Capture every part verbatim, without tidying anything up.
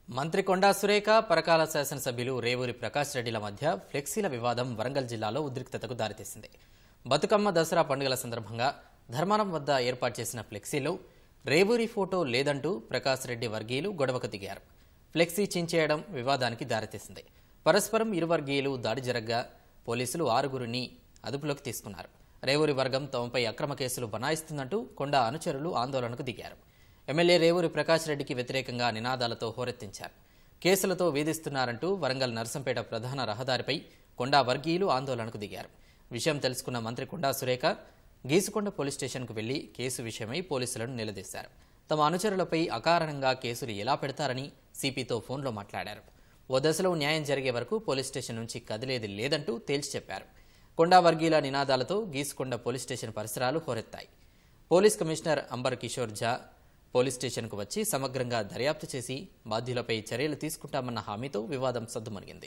మంత్రి కొండా సురేఖ పరకాల శాసనసభ్యులు రేవూరి ప్రకాష్ రెడ్డిల మధ్య ఫ్లెక్సీల వివాదం వరంగల్ జిల్లాలో ఉద్రిక్తతకు దారితీసింది. బతుకమ్మ దసరా పండుగల సందర్భంగా ధర్మారం వద్ద ఏర్పాటు చేసిన ఫ్లెక్సీలో రేవూరి ఫోటో లేదంటూ ప్రకాష్ రెడ్డి వర్గీయులు గొడవకు దిగారు. ఫ్లెక్సీ చించేయడం వివాదానికి దారితీసింది. పరస్పరం ఇరు వర్గీయులు దాడి జరగ్గా పోలీసులు ఆరుగురిని అదుపులోకి తీసుకున్నారు. రేవూరి వర్గం తమపై అక్రమ కేసులు బనాయిస్తుందంటూ కొండా అనుచరులు ఆందోళనకు దిగారు. ఎమ్మెల్యే రేవూరి ప్రకాష్ రెడ్డికి వ్యతిరేకంగా నినాదాలతో హోరెత్తించారు. కేసులతో వేధిస్తున్నారంటూ వరంగల్ నర్సంపేట ప్రధాన రహదారిపై కొండా వర్గీయులు ఆందోళనకు దిగారు. విషయం తెలుసుకున్న మంత్రి కొండా సురేఖ గీసుకొండ పోలీస్ స్టేషన్కు వెళ్లి కేసు విషయమై పోలీసులను నిలదీశారు. తమ అనుచరులపై అకారణంగా కేసులు ఎలా పెడతారని సిపితో ఫోన్లో మాట్లాడారు. ఓ దశలో న్యాయం జరిగే వరకు పోలీస్ స్టేషన్ నుంచి కదిలేది లేదంటూ తేల్చి చెప్పారు. కొండా వర్గీయుల నినాదాలతో గీసుకొండ పోలీస్ స్టేషన్ పరిసరాలు హోరెత్తాయి. Police commissioner Ambar Kishore Jha police స్టేషన్కు వచ్చి సమగ్రంగా దర్యాప్తు చేసి బాధ్యులపై చర్యలు తీసుకుంటామన్న హామీతో వివాదం సద్దుమణిగింది.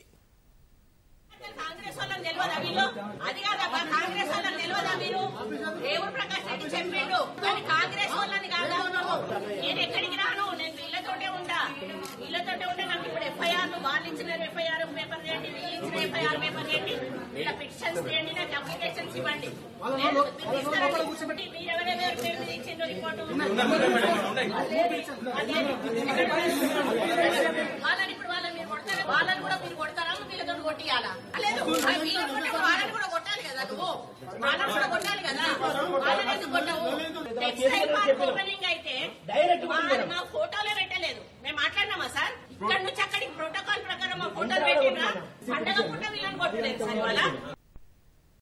వాళ్ళని కూడా మీరు కొడతారా? వీళ్ళతో కొట్టియాలా? లేదు, వాళ్ళని కూడా కొట్టాలి కదా, నువ్వు వాళ్ళని కూడా కొట్టాలి కదా.